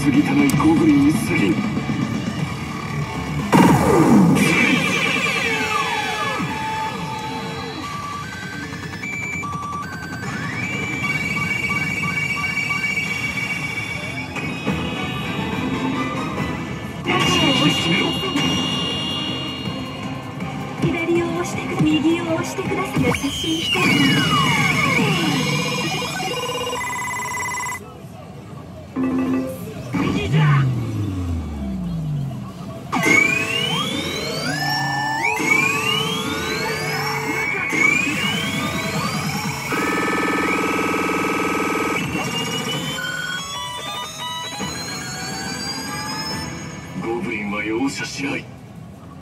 薄汚いゴブリンに過ぎん。 左を押してください。右を押してください。優しい人。右じゃ。 ゴブリンは容赦しない。